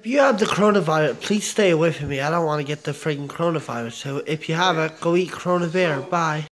you have the coronavirus, please stay away from me. I don't want to get the freaking coronavirus. So if you have it, go eat Corona Bear. Bye.